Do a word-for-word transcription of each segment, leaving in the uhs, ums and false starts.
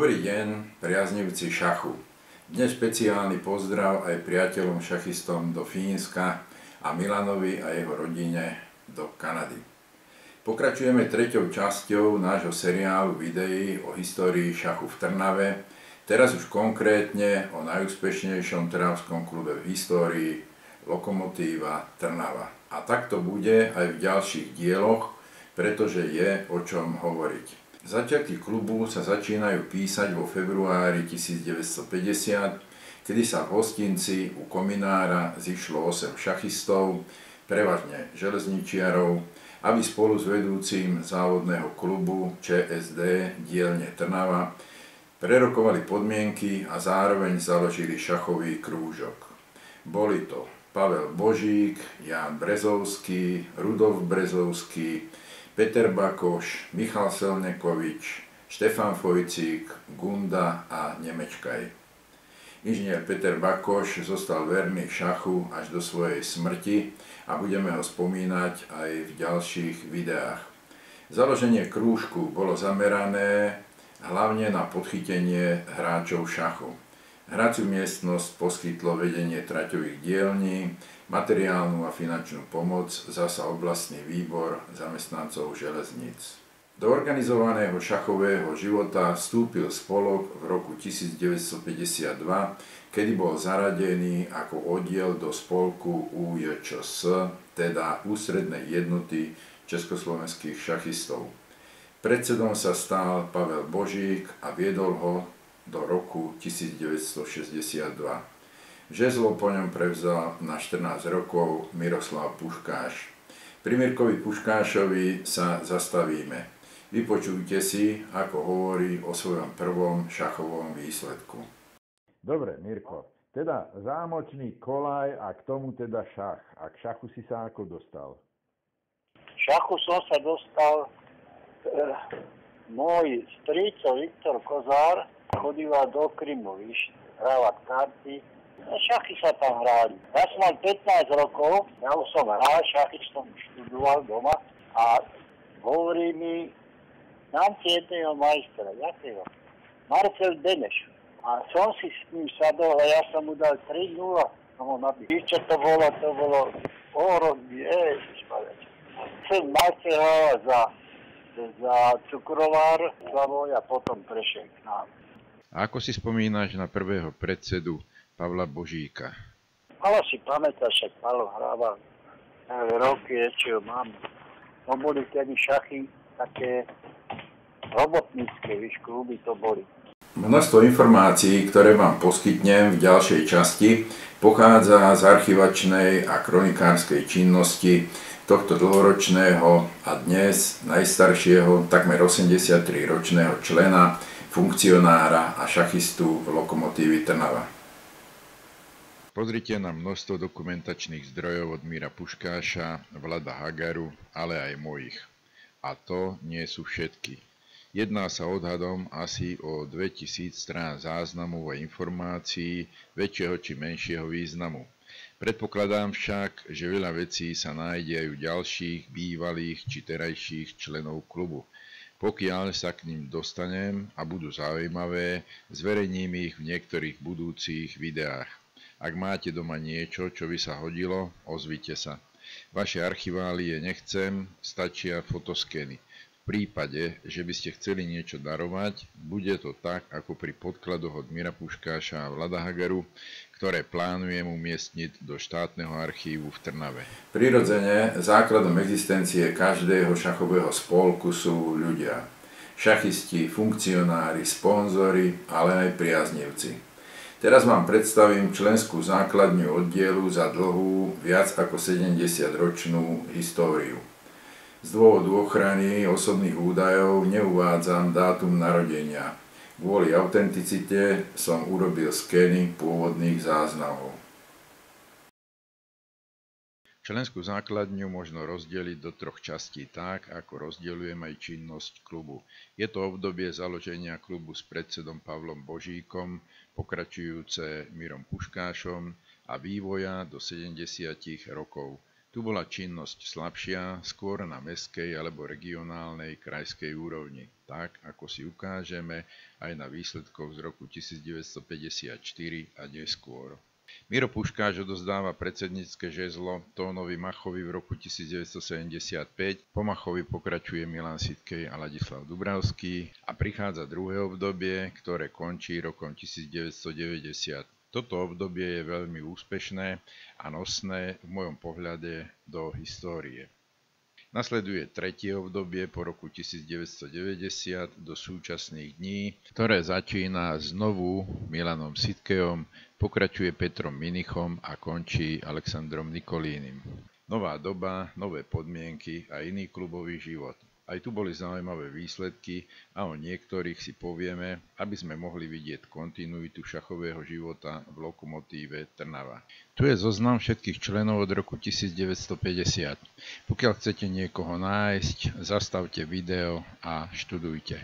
Dobrý deň, priaznivci šachu. Dnes špeciálny pozdrav aj priateľom šachistom do Fínska a Milanovi a jeho rodine do Kanady. Pokračujeme treťou časťou nášho seriálu videí o histórii šachu v Trnave, teraz už konkrétne o najúspešnejšom trnavskom klube v histórii Lokomotíva Trnava. A tak to bude aj v ďalších dieloch, pretože je o čom hovoriť. Začiatky klubu sa začínajú písať vo februári tisícdeväťstopäťdesiat, kedy sa v hostinci u Kominára zišlo osem šachistov, prevažne železničiarov, aby spolu s vedúcim závodného klubu ČSD dielne Trnava prerokovali podmienky a zároveň založili šachový krúžok. Boli to Pavel Božík, Ján Brezovský, Rudolf Brezovský, Peter Bakoš, Michal Selnekovič, Štefan Fojcík, Gunda a Nemečkaj. Inžinier Peter Bakoš zostal verný šachu až do svojej smrti a budeme ho spomínať aj v ďalších videách. Založenie krúžku bolo zamerané hlavne na podchytenie hráčov šachu. Hraciu miestnosť poskytlo vedenie traťových dielní, materiálnu a finančnú pomoc zasa oblastný výbor zamestnancov železníc. Do organizovaného šachového života vstúpil spolok v roku tisícdeväťstopäťdesiatdva, kedy bol zaradený ako oddiel do spolku ú jé čé es, teda Ústrednej jednoty československých šachistov. Predsedom sa stal Pavel Božík a viedol ho do roku tisícdeväťstošesťdesiatdva. Žezlo po ňom prevzal na štrnásť rokov Miroslav Puškáš. Pri Mirkovi Puškášovi sa zastavíme. Vypočujte si, ako hovorí o svojom prvom šachovom výsledku. Dobre, Mirko, teda zámočný kolaj a k tomu teda šach. A k šachu si sa ako dostal? K šachu som sa dostal, e, môj strýco Viktor Kozár chodíval do Krymu, víš, hrávať karty. Šachy sa tam hrali. Ja som mal pätnásť rokov, ja už som hral šachy, som študoval doma a hovorí mi, dám ti jedného majstra, jakého? Marcel Beneš. A som si s ním sadol a ja som mu dal tri nula. Som ho nabil. Víš, čo to bolo? To bolo orok, ježišmarec. Chcem Marcel za, za cukrovár Slavoj a potom prešiel k nám. A ako si spomínaš na prvého predsedu Pavla Božíka? Ale si pamätáš, však Pavlo hrával roky, ešte ho mám. No boli tedy šachy také robotnícke, víš, kluby to boli. Množstvo informácií, ktoré vám poskytnem v ďalšej časti, pochádza z archivačnej a kronikárskej činnosti tohto dlhoročného a dnes najstaršieho, takmer osemdesiattri ročného člena, funkcionára a šachistu Lokomotívy Trnava. Pozrite na množstvo dokumentačných zdrojov od Míra Puškáša, Vlada Hagaru, ale aj mojich. A to nie sú všetky. Jedná sa odhadom asi o dvetisíc strán záznamov a informácií väčšieho či menšieho významu. Predpokladám však, že veľa vecí sa nájde aj u ďalších bývalých či terajších členov klubu. Pokiaľ sa k ním dostanem a budú zaujímavé, zverejním ich v niektorých budúcich videách. Ak máte doma niečo, čo by sa hodilo, ozvite sa. Vaše archiválie nechcem, stačia fotoskeny. V prípade, že by ste chceli niečo darovať, bude to tak ako pri podkladoch od Míra Puškáša a Vlada Hagaru, ktoré plánujem umiestniť do štátneho archívu v Trnave. Prirodzene, základom existencie každého šachového spolku sú ľudia. Šachisti, funkcionári, sponzori, ale aj priaznivci. Teraz vám predstavím členskú základňu oddielu za dlhú, viac ako sedemdesiatročnú históriu. Z dôvodu ochrany osobných údajov neuvádzam dátum narodenia. Kvôli autenticite som urobil skeny pôvodných záznamov. Členskú základňu možno rozdeliť do troch častí tak, ako rozdeľujem aj činnosť klubu. Je to obdobie založenia klubu s predsedom Pavlom Božíkom, pokračujúce Mírom Puškášom a vývoja do sedemdesiatych rokov. Tu Tu bola činnosť slabšia, skôr na mestskej alebo regionálnej krajskej úrovni, tak ako si ukážeme aj na výsledkoch z roku devätnásťstopäťdesiatštyri a neskôr. Miro Puškáš odozdáva predsednícke žezlo Tónovi Machovi v roku devätnásťstosedemdesiatpäť, po Machovi pokračuje Milan Sitkej a Ladislav Dubravský a prichádza druhé obdobie, ktoré končí rokom devätnásťstodeväťdesiat. Toto obdobie je veľmi úspešné a nosné v mojom pohľade do histórie. Nasleduje tretie obdobie po roku devätnásťstodeväťdesiat do súčasných dní, ktoré začína znovu Milanom Sitkejom, pokračuje Petrom Minichom a končí Alexandrom Nikolínim. Nová doba, nové podmienky a iný klubový život. Aj tu boli zaujímavé výsledky a o niektorých si povieme, aby sme mohli vidieť kontinuitu šachového života v Lokomotíve Trnava. Tu je zoznam všetkých členov od roku devätnásťstopäťdesiat. Pokiaľ chcete niekoho nájsť, zastavte video a študujte.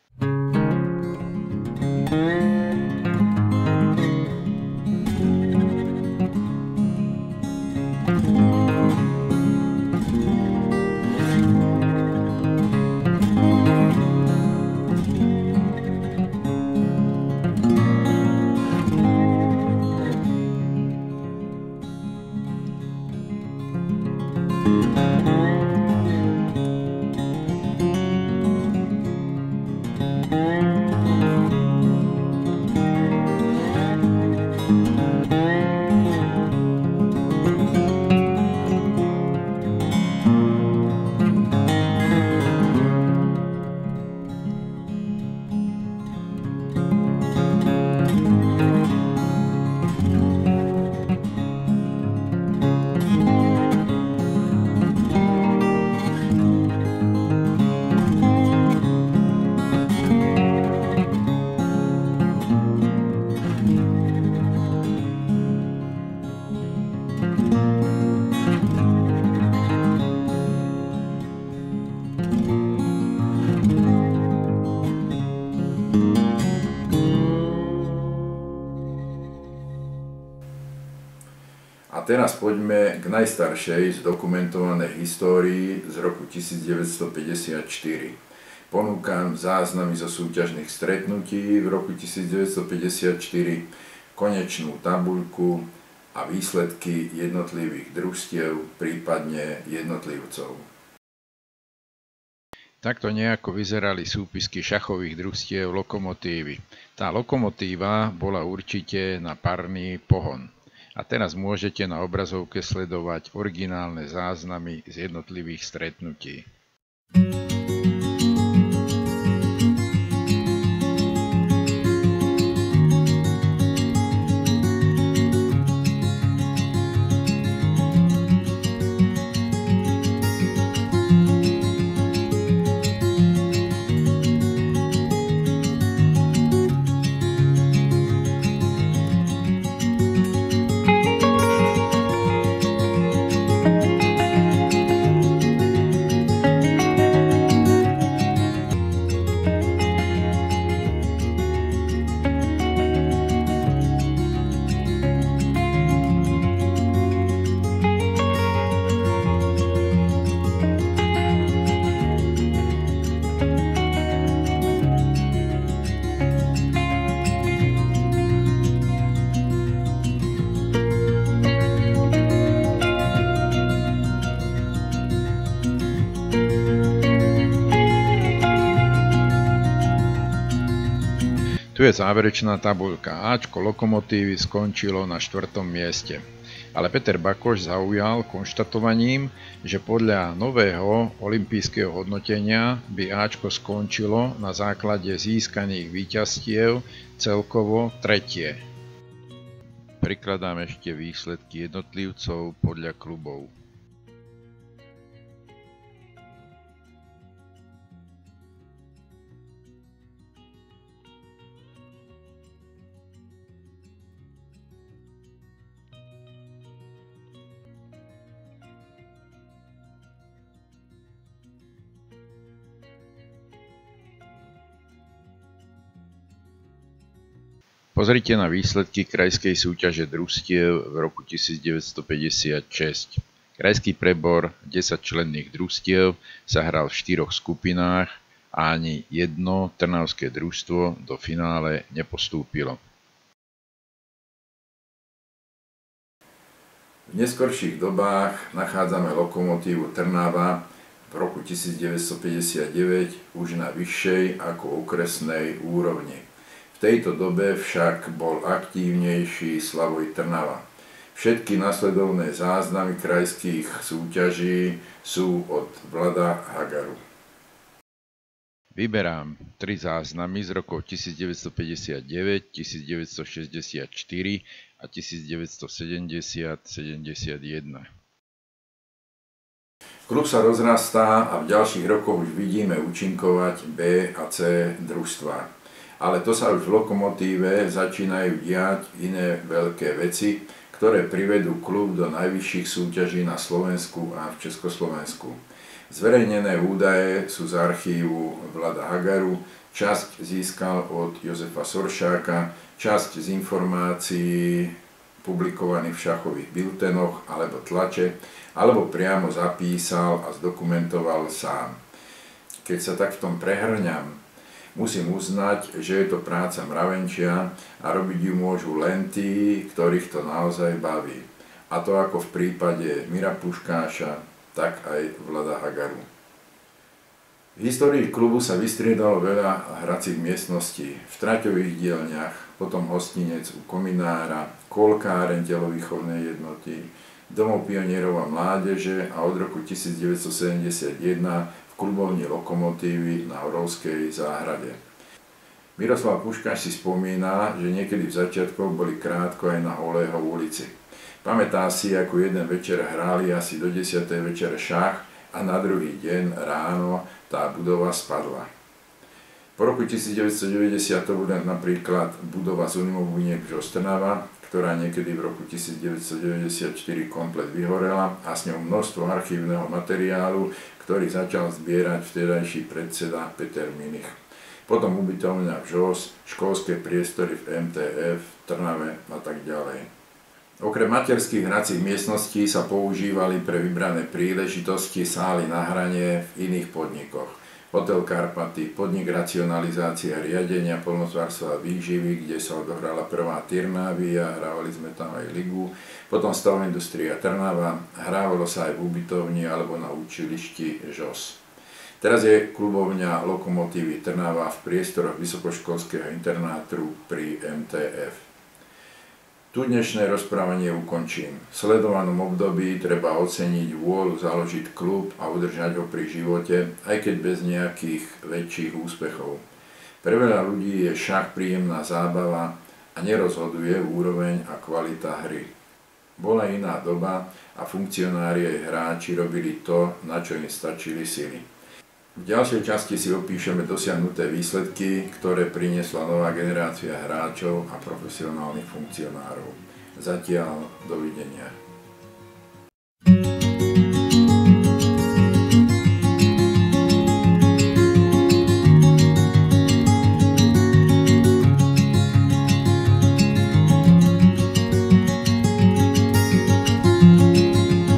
A teraz poďme k najstaršej zdokumentovanej histórii z roku devätnásťstopäťdesiatštyri. Ponúkam záznamy zo súťažných stretnutí v roku devätnásťstopäťdesiatštyri, konečnú tabuľku a výsledky jednotlivých družstiev, prípadne jednotlivcov. Takto nejako vyzerali súpisky šachových družstiev Lokomotívy. Tá lokomotíva bola určite na parný pohon. A teraz môžete na obrazovke sledovať originálne záznamy z jednotlivých stretnutí. Tu je záverečná tabuľka. Áčko Lokomotívy skončilo na štvrtom mieste. Ale Peter Bakoš zaujal konštatovaním, že podľa nového olympijského hodnotenia by Áčko skončilo na základe získaných víťazstiev celkovo tretie. Prikladám ešte výsledky jednotlivcov podľa klubov. Pozrite na výsledky krajskej súťaže družstiev v roku devätnásťstopäťdesiatšesť. Krajský prebor desaťčlenných družstiev sa hral v štyroch skupinách a ani jedno trnavské družstvo do finále nepostúpilo. V neskorších dobách nachádzame Lokomotívu Trnava v roku tisícdeväťstopäťdesiatdeväť už na vyššej ako okresnej úrovni. V tejto dobe však bol aktívnejší Slavoj Trnava. Všetky nasledovné záznamy krajských súťaží sú od Vlada Hagaru. Vyberám tri záznamy z rokov tisícdeväťstopäťdesiatdeväť, tisícdeväťstošesťdesiatštyri a tisícdeväťstosedemdesiat sedemdesiatjeden. Klub sa rozrastá a v ďalších rokoch už vidíme účinkovať B a C družstva. Ale to sa už v Lokomotíve začínajú diať iné veľké veci, ktoré privedú klub do najvyšších súťaží na Slovensku a v Československu. Zverejnené údaje sú z archívu Vlada Hagaru, časť získal od Jozefa Soršáka, časť z informácií publikovaných v šachových biltenoch alebo tlače, alebo priamo zapísal a zdokumentoval sám. Keď sa tak v tom prehrňam, musím uznať, že je to práca mravenčia a robiť ju môžu len tí, ktorých to naozaj baví. A to ako v prípade Mira Puškáša, tak aj Vlada Hagaru. V histórii klubu sa vystriedalo veľa hracích miestností, v traťových dielňach, potom hostinec u Kominára, kolkáreň telovýchovnej jednoty, domov pionierov a mládeže a od roku tisícdeväťstosedemdesiatjeden v klubovni Lokomotívy na Horovskej záhrade. Miroslav Puškáš si spomína, že niekedy v začiatkoch boli krátko aj na Holého ulici. Pamätá si, ako jeden večer hráli asi do desiatej večer šach a na druhý deň ráno tá budova spadla. Po roku tisícdeväťstodeväťdesiat to bude napríklad budova z Unimobuniek Žostrnava, ktorá niekedy v roku tisícdeväťstodeväťdesiatštyri komplet vyhorela a s ňou množstvo archívneho materiálu, ktorý začal zbierať vtedajší predseda Peter Minich. Potom ubytovňa v žos, školské priestory v em té ef, v Trnave a tak ďalej. Okrem materských hracích miestností sa používali pre vybrané príležitosti sály na hranie v iných podnikoch. Hotel Karpaty, podnik racionalizácie a riadenia poľnohospodárstva a výživy, kde sa odohrala prvá Tyrnávia, hrávali sme tam aj ligu, potom Stavindustria Trnava, hrávalo sa aj v ubytovni alebo na učilišti žos. Teraz je klubovňa Lokomotívy Trnava v priestoroch vysokoškolského internátu pri em té ef. Tu dnešné rozprávanie ukončím. V sledovanom období treba oceniť vôľu založiť klub a udržať ho pri živote, aj keď bez nejakých väčších úspechov. Pre veľa ľudí je šach príjemná zábava a nerozhoduje úroveň a kvalita hry. Bola iná doba a funkcionári aj hráči robili to, na čo im stačili sily. V ďalšej časti si opíšeme dosiahnuté výsledky, ktoré priniesla nová generácia hráčov a profesionálnych funkcionárov. Zatiaľ dovidenia.